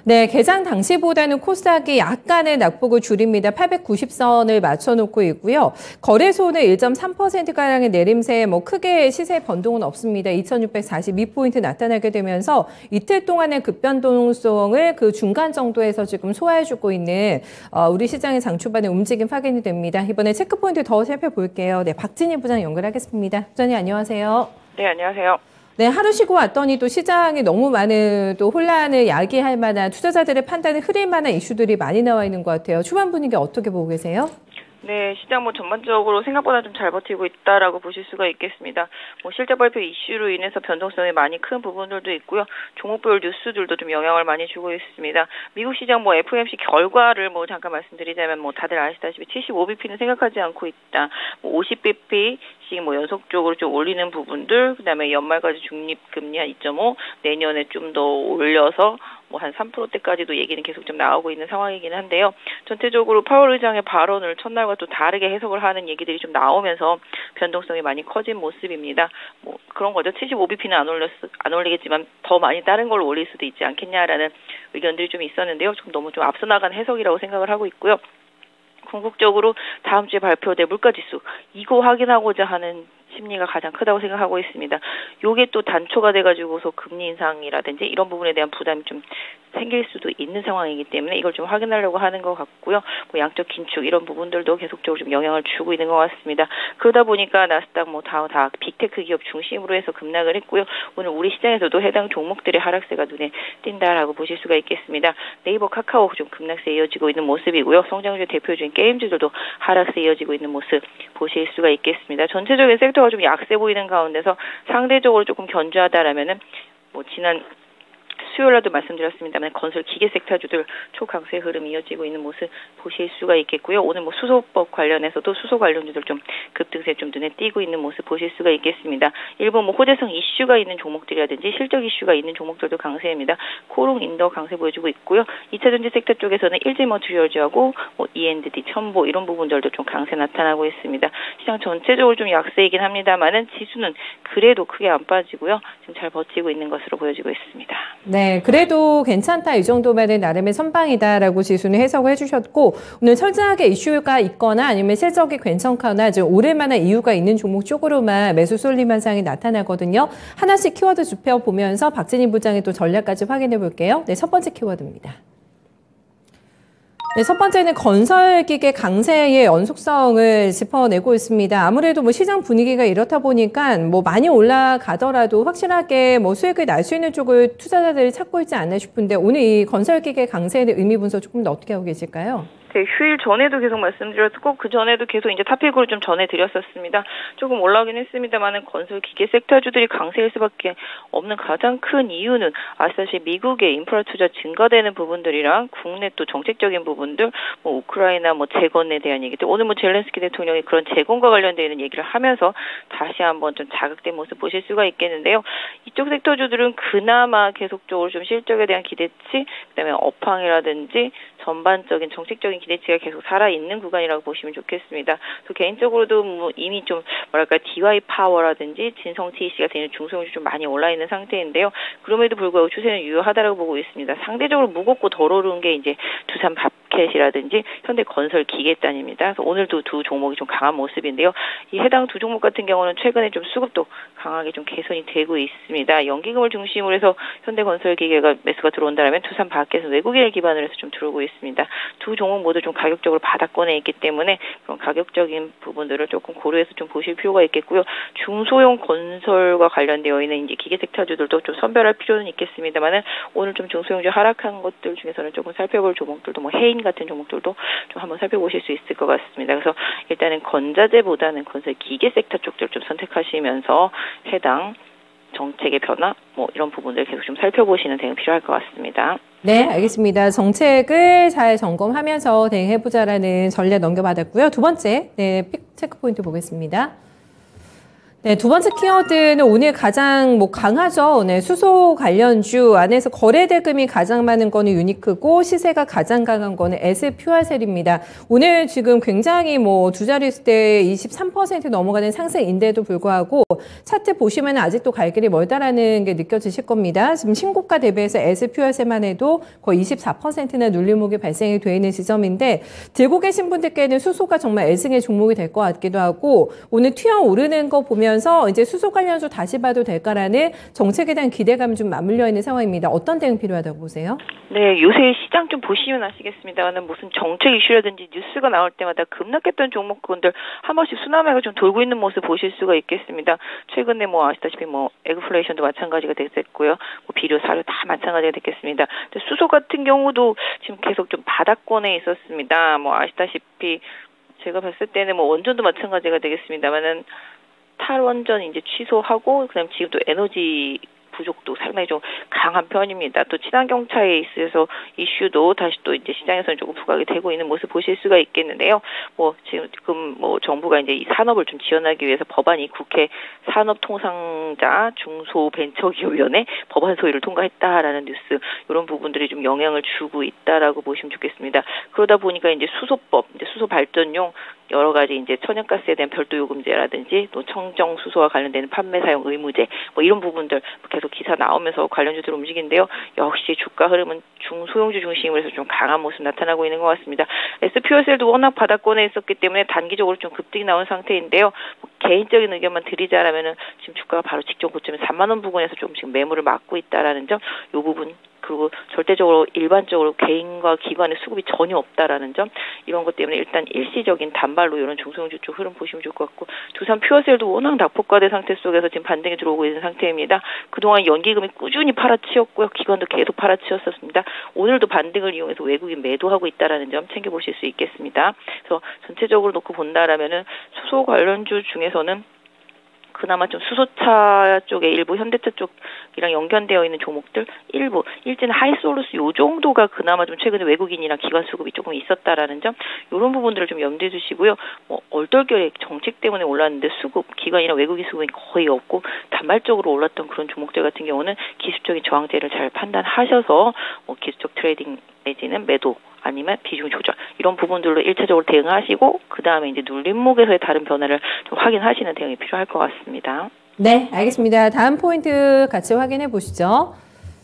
네, 개장 당시보다는 코스닥이 약간의 낙폭을 줄입니다. 890선을 맞춰놓고 있고요. 거래소는 1.3%가량의 내림세에 크게 시세 변동은 없습니다. 2642포인트 나타나게 되면서 이틀 동안의 급변동성을 그 중간 정도에서 지금 소화해주고 있는 우리 시장의 장초반의 움직임 확인이 됩니다. 이번에 체크포인트 더 살펴볼게요. 네, 박진희 부장 연결하겠습니다. 부장님 안녕하세요. 네, 안녕하세요. 네, 하루 쉬고 왔더니 또 시장에 너무 많은 또 혼란을 야기할 만한 투자자들의 판단을 흐릴 만한 이슈들이 많이 나와 있는 것 같아요. 초반 분위기 어떻게 보고 계세요? 네, 시장 전반적으로 생각보다 좀 잘 버티고 있다라고 보실 수가 있겠습니다. 실적 발표 이슈로 인해서 변동성이 많이 큰 부분들도 있고요. 종목별 뉴스들도 좀 영향을 많이 주고 있습니다. 미국 시장 FOMC 결과를 잠깐 말씀드리자면 다들 아시다시피 75bp는 생각하지 않고 있다. 50bp 연속적으로 좀 올리는 부분들, 그다음에 연말까지 중립금리 한 2.5, 내년에 좀 더 올려서 한 3%대까지도 얘기는 계속 좀 나오고 있는 상황이긴 한데요. 전체적으로 파월 의장의 발언을 첫날과 또 다르게 해석을 하는 얘기들이 좀 나오면서 변동성이 많이 커진 모습입니다. 그런 거죠. 75bp는 안 올리겠지만 더 많이 다른 걸 올릴 수도 있지 않겠냐라는 의견들이 좀 있었는데요. 너무 앞서 나간 해석이라고 생각을 하고 있고요. 궁극적으로 다음 주에 발표될 물가지수, 이거 확인하고자 하는 심리가 가장 크다고 생각하고 있습니다. 요게 또 단초가 돼가지고서 금리 인상이라든지 이런 부분에 대한 부담이 좀 생길 수도 있는 상황이기 때문에 이걸 좀 확인하려고 하는 것 같고요. 양적 긴축 이런 부분들도 계속적으로 좀 영향을 주고 있는 것 같습니다. 그러다 보니까 나스닥 다우 다 빅테크 기업 중심으로 해서 급락을 했고요. 오늘 우리 시장에서도 해당 종목들의 하락세가 눈에 띈다라고 보실 수가 있겠습니다. 네이버, 카카오 좀 급락세 이어지고 있는 모습이고요. 성장주 대표주인 게임주들도 하락세 이어지고 있는 모습 보실 수가 있겠습니다. 전체적인 섹터가 좀 약세 보이는 가운데서 상대적으로 조금 견조하다라면은 지난 수요일에도 말씀드렸습니다만 건설 기계 섹터주들 초강세 흐름이 이어지고 있는 모습 보실 수가 있겠고요. 오늘 수소법 관련해서도 수소 관련주들 좀 급등세 좀 눈에 띄고 있는 모습 보실 수가 있겠습니다. 일부 호재성 이슈가 있는 종목들이라든지 실적 이슈가 있는 종목들도 강세입니다. 코롱, 인더 강세 보여주고 있고요. 2차전지 섹터 쪽에서는 일지머티리얼즈하고 E&D, 첨보 이런 부분들도 좀 강세 나타나고 있습니다. 시장 전체적으로 좀 약세이긴 합니다만은 지수는 그래도 크게 안 빠지고요. 지금 잘 버티고 있는 것으로 보여지고 있습니다. 네, 그래도 괜찮다. 이 정도면은 나름의 선방이다라고 지수는 해석을 해주셨고 오늘 철저하게 이슈가 있거나 아니면 실적이 괜찮거나 좀 오를 만한 이유가 있는 종목 쪽으로만 매수 쏠림 현상이 나타나거든요. 하나씩 키워드 좁혀보면서 박진희 부장의 또 전략까지 확인해 볼게요. 네, 첫 번째 키워드입니다. 네, 첫 번째는 건설기계 강세의 연속성을 짚어내고 있습니다. 아무래도 시장 분위기가 이렇다 보니까 많이 올라가더라도 확실하게 수익을 날 수 있는 쪽을 투자자들이 찾고 있지 않나 싶은데 오늘 이 건설기계 강세의 의미 분석 조금 더 어떻게 하고 계실까요? 네, 휴일 전에도 계속 말씀드렸고 그 전에도 계속 탑픽으로 좀 전해드렸었습니다. 조금 올라오긴 했습니다만은 건설 기계 섹터주들이 강세일 수밖에 없는 가장 큰 이유는 아시다시피 미국의 인프라 투자 증가되는 부분들이랑 국내 또 정책적인 부분들, 우크라이나 재건에 대한 얘기들, 오늘 젤렌스키 대통령이 그런 재건과 관련되는 얘기를 하면서 다시 한번 좀 자극된 모습 보실 수가 있겠는데요. 이쪽 섹터주들은 그나마 계속적으로 좀 실적에 대한 기대치, 그다음에 업황이라든지 전반적인 정책적인 기대치가 계속 살아있는 구간이라고 보시면 좋겠습니다. 또 개인적으로도 이미 좀 DY 파워라든지 진성 TEC가 되는 중소형주 좀 많이 올라있는 상태인데요. 그럼에도 불구하고 추세는 유효하다고 보고 있습니다. 상대적으로 무겁고 덜 오른 게 두산 밥캣이라든지 현대 건설 기계단입니다. 그래서 오늘도 두 종목이 좀 강한 모습인데요. 이 해당 두 종목 같은 경우는 최근에 좀 수급도 강하게 좀 개선이 되고 있습니다. 연기금을 중심으로 해서 현대 건설 기계가 매수가 들어온다면 두산 밥캣은 외국인을 기반으로 해서 좀 들어오고 있습니다. 두 종목 모두 좀 가격적으로 바닥권에 있기 때문에 그런 가격적인 부분들을 조금 고려해서 좀 보실 필요가 있겠고요. 중소형 건설과 관련되어 있는 기계 섹터주들도 좀 선별할 필요는 있겠습니다만은 오늘 좀 중소형주 하락한 것들 중에서는 조금 살펴볼 종목들도 해인 같은 종목들도 좀 한번 살펴보실 수 있을 것 같습니다. 그래서 일단은 건자재보다는 건설 기계 섹터 쪽들 좀 선택하시면서 해당 정책의 변화 이런 부분들 계속 좀 살펴보시는 대응 필요할 것 같습니다. 네, 알겠습니다. 정책을 잘 점검하면서 대응해보자라는 전략 넘겨받았고요. 두 번째, 픽 체크 포인트 보겠습니다. 네, 두 번째 키워드는 오늘 가장 강하죠. 네, 수소 관련주 안에서 거래 대금이 가장 많은 거는 유니크고 시세가 가장 강한 거는 SF퓨얼셀입니다. 오늘 지금 굉장히 두 자릿수 때 23% 넘어가는 상승인데도 불구하고 차트 보시면 아직도 갈 길이 멀다라는 게 느껴지실 겁니다. 지금 신고가 대비해서 SF퓨얼셀만 해도 거의 24%나 눌림목이 발생이 되어 있는 지점인데 들고 계신 분들께는 수소가 정말 애승의 종목이 될 것 같기도 하고 오늘 튀어 오르는 거 보면 이제 수소 관련주 다시 봐도 될까라는 정책에 대한 기대감이 좀 맞물려 있는 상황입니다. 어떤 대응 필요하다고 보세요? 네, 요새 시장 좀 보시면 아시겠습니다만 무슨 정책 이슈라든지 뉴스가 나올 때마다 급락했던 종목군들 한 번씩 수남해가 좀 돌고 있는 모습 보실 수가 있겠습니다. 최근에 아시다시피 에그플레이션도 마찬가지가 됐었고요. 비료, 사료 다 마찬가지가 됐겠습니다. 수소 같은 경우도 지금 계속 좀 바닥권에 있었습니다. 아시다시피 제가 봤을 때는 원전도 마찬가지가 되겠습니다만은 탈원전 이제 취소하고 그다음 지금 또 에너지 부족도 상당히 좀 강한 편입니다. 또 친환경 차에 있어서 이슈도 다시 또 이제 시장에서는 조금 부각이 되고 있는 모습 보실 수가 있겠는데요. 지금 정부가 이제 이 산업을 좀 지원하기 위해서 법안이 국회 산업통상자 중소벤처기업위원회 법안 소위를 통과했다라는 뉴스 이런 부분들이 좀 영향을 주고 있다라고 보시면 좋겠습니다. 그러다 보니까 이제 수소법, 이제 수소 발전용 여러 가지 이제 천연가스에 대한 별도 요금제라든지 또 청정 수소와 관련되는 판매 사용 의무제 이런 부분들 계속 기사 나오면서 관련주들 움직이는데요. 역시 주가 흐름은 중소형주 중심으로 해서 좀 강한 모습 나타나고 있는 것 같습니다. SPO셀도 워낙 바닥권에 있었기 때문에 단기적으로 좀 급등이 나온 상태인데요. 개인적인 의견만 드리자라면은 지금 주가가 바로 직전 고점인 3만 원 부근에서 조금 지금 매물을 막고 있다라는 점, 이 부분. 그리고 절대적으로 일반적으로 개인과 기관의 수급이 전혀 없다라는 점 이런 것 때문에 일단 일시적인 단발로 이런 중소형주 쪽 흐름 보시면 좋을 것 같고 두산 퓨어셀도 워낙 낙폭과대 상태 속에서 지금 반등이 들어오고 있는 상태입니다. 그동안 연기금이 꾸준히 팔아치웠고요. 기관도 계속 팔아치웠었습니다. 오늘도 반등을 이용해서 외국인 매도하고 있다라는 점 챙겨보실 수 있겠습니다. 그래서 전체적으로 놓고 본다라면은 수소 관련주 중에서는 그나마 좀 수소차 쪽에 일부 현대차 쪽이랑 연결되어 있는 종목들 일부 일제는 하이솔루스 요 정도가 그나마 좀 최근에 외국인이랑 기관 수급이 조금 있었다라는 점 이런 부분들을 좀 염두에 두시고요. 얼떨결에 정책 때문에 올랐는데 수급 기관이나 외국인 수급이 거의 없고 단발적으로 올랐던 그런 종목들 같은 경우는 기술적인 저항제를 잘 판단하셔서 기술적 트레이딩 내지는 매도 아니면 비중 조절 이런 부분들로 1차적으로 대응하시고 그 다음에 이제 눌림목에서의 다른 변화를 좀 확인하시는 대응이 필요할 것 같습니다. 네, 알겠습니다. 다음 포인트 같이 확인해 보시죠.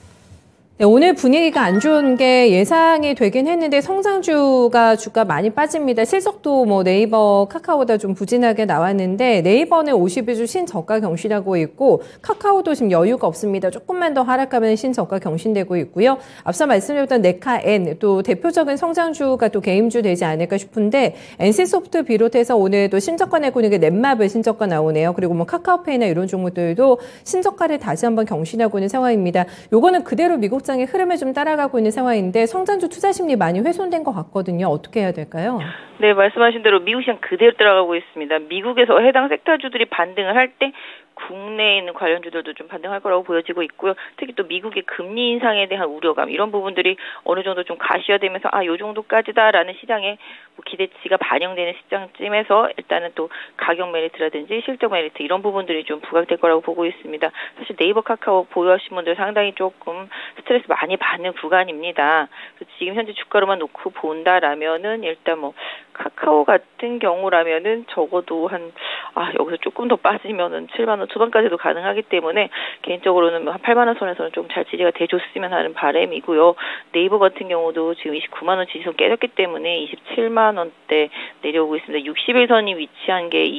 네, 오늘 분위기가 안 좋은 게 예상이 되긴 했는데 성장주가 주가 많이 빠집니다. 실적도 네이버, 카카오보다 좀 부진하게 나왔는데 네이버는 52주 신저가 경신하고 있고 카카오도 지금 여유가 없습니다. 조금만 더 하락하면 신저가 경신되고 있고요. 앞서 말씀드렸던 네카엔 또 대표적인 성장주가 또 게임주 되지 않을까 싶은데 NC소프트 비롯해서 오늘 또 신저가 내고 있는 게 넷마블 신저가 나오네요. 그리고 카카오페이나 이런 종목들도 신저가를 다시 한번 경신하고 있는 상황입니다. 요거는 그대로 미국 장의 흐름을 좀 따라가고 있는 상황인데 성장주 투자 심리 많이 훼손된 것 같거든요. 어떻게 해야 될까요? 네, 말씀하신 대로 미국 시장 그대로 따라가고 있습니다. 미국에서 해당 섹터주들이 반등을 할 때 국내에 있는 관련주들도 좀 반등할 거라고 보여지고 있고요. 특히 또 미국의 금리 인상에 대한 우려감 이런 부분들이 어느 정도 좀 가시화되면서 요 정도까지다라는 시장에 기대치가 반영되는 시장쯤에서 일단은 또 가격 메리트라든지 실적 메리트 이런 부분들이 좀 부각될 거라고 보고 있습니다. 사실 네이버 카카오 보유하신 분들 상당히 조금 스트레스 많이 받는 구간입니다. 지금 현재 주가로만 놓고 본다라면은 일단 카카오 같은 경우라면은 적어도 여기서 조금 더 빠지면은 7만 원 초반까지도 가능하기 때문에 개인적으로는 한 8만 원 선에서는 좀 잘 지지가 돼줬으면 하는 바람이고요. 네이버 같은 경우도 지금 29만 원 지지선 깨졌기 때문에 27만 원대 내려오고 있습니다. 60일선이 위치한 게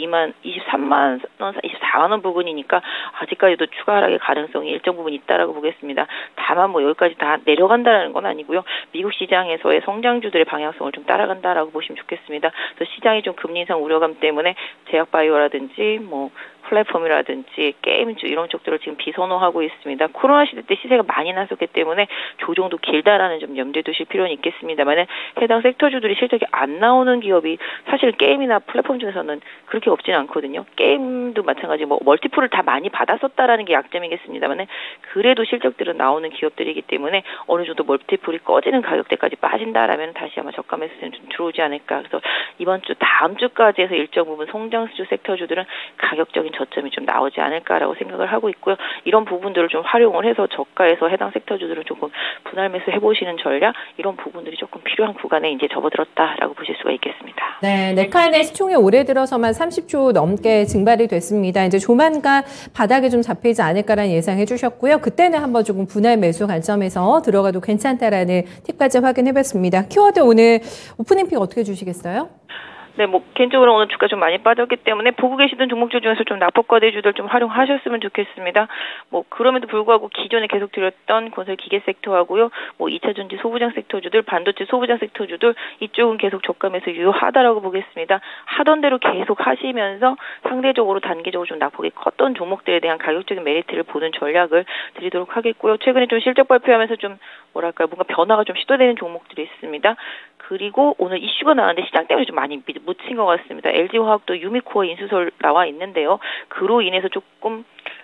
23만 원, 24만 원 부근이니까 아직까지도 추가 하락의 가능성이 일정 부분 있다라고 보겠습니다. 다만 여기까지 다 내려간다라는 건 아니고요. 미국 시장에서의 성장주들의 방향성을 좀 따라간다라고 보시면 좋겠습니다. 그래서 시장이 좀 금리 인상 우려감 때문에 제약바이오라든지 플랫폼이라든지 게임주 이런 쪽들을 지금 비선호하고 있습니다. 코로나 시대 때 시세가 많이 났었기 때문에 조정도 길다라는 점 염두에 두실 필요는 있겠습니다만 해당 섹터주들이 실적이 안 나오는 기업이 사실 게임이나 플랫폼 중에서는 그렇게 없지는 않거든요. 게임도 마찬가지 멀티플을 다 많이 받았었다라는 게 약점이겠습니다만 그래도 실적들은 나오는 기업들이기 때문에 어느 정도 멀티플이 꺼지는 가격대까지 빠진다라면 다시 아마 저가 매수세는 좀 들어오지 않을까. 그래서 이번 주 다음 주까지 해서 일정 부분 성장주 섹터주들은 가격적인 실질적인 저점이 좀 나오지 않을까라고 생각을 하고 있고요. 이런 부분들을 좀 활용을 해서 저가에서 해당 섹터주들은 조금 분할 매수 해보시는 전략, 이런 부분들이 조금 필요한 구간에 이제 접어들었다라고 보실 수가 있겠습니다. 네, 네카의 시총이 올해 들어서만 30조 넘게 증발이 됐습니다. 이제 조만간 바닥에 좀 잡히지 않을까라는 예상해 주셨고요. 그때는 한번 조금 분할 매수 관점에서 들어가도 괜찮다라는 팁까지 확인해봤습니다. 키워드 오늘 오프닝 픽 어떻게 주시겠어요? 네, 뭐 개인적으로 오늘 주가 좀 많이 빠졌기 때문에 보고 계시던 종목들 중에서 좀 낙폭과대주들 좀 활용하셨으면 좋겠습니다. 뭐 그럼에도 불구하고 기존에 계속 드렸던 건설 기계 섹터하고요, 뭐 2차 전지 소부장 섹터주들, 반도체 소부장 섹터주들 이쪽은 계속 저감에서 유효하다라고 보겠습니다. 하던 대로 계속 하시면서 상대적으로 단기적으로 좀 낙폭이 컸던 종목들에 대한 가격적인 메리트를 보는 전략을 드리도록 하겠고요. 최근에 좀 실적 발표하면서 좀 뭐랄까요, 뭔가 변화가 좀 시도되는 종목들이 있습니다. 그리고 오늘 이슈가 나왔는데 시장 때문에 좀 많이 묻힌 것 같습니다. LG화학도 유미코어 인수설 나와 있는데요. 그로 인해서 조금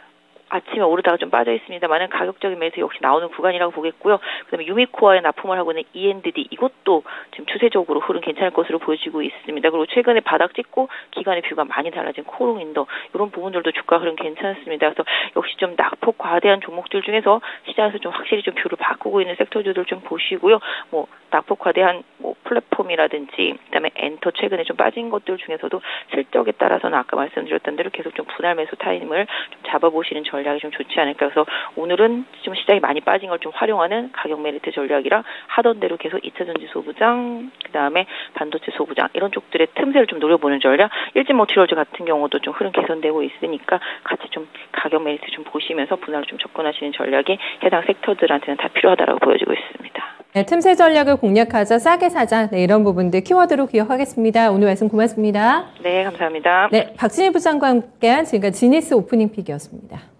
아침에 오르다가 좀 빠져 있습니다만은 가격적인 매수 역시 나오는 구간이라고 보겠고요. 그다음에 유미코어에 납품을 하고 있는 E&D 이것도 지금 추세적으로 흐름 괜찮을 것으로 보여지고 있습니다. 그리고 최근에 바닥 찍고 기간의 뷰가 많이 달라진 코롱인더 이런 부분들도 주가 흐름 괜찮습니다. 그래서 역시 좀 낙폭 과대한 종목들 중에서 시장에서 좀 확실히 좀 뷰를 바꾸고 있는 섹터들을 좀 보시고요. 뭐 낙폭 과대한 뭐 플랫폼이라든지 그다음에 엔터 최근에 좀 빠진 것들 중에서도 실적에 따라서는 아까 말씀드렸던 대로 계속 좀 분할 매수 타임을 좀 잡아보시는 전략이 좀 좋지 않을까. 그래서 오늘은 좀 시장이 많이 빠진 걸 좀 활용하는 가격 메리트 전략이라 하던 대로 계속 2차 전지 소부장, 그다음에 반도체 소부장 이런 쪽들의 틈새를 좀 노려보는 전략. 일진머티리얼즈 같은 경우도 좀 흐름 개선되고 있으니까 같이 좀 가격 메리트 좀 보시면서 분할로 좀 접근하시는 전략이 해당 섹터들한테는 다 필요하다고 보여지고 있습니다. 네, 틈새 전략을 공략하자, 싸게 사자. 네, 이런 부분들 키워드로 기억하겠습니다. 오늘 말씀 고맙습니다. 네, 감사합니다. 네, 박진희 부장과 함께한 지금까지 지니스 오프닝 픽이었습니다.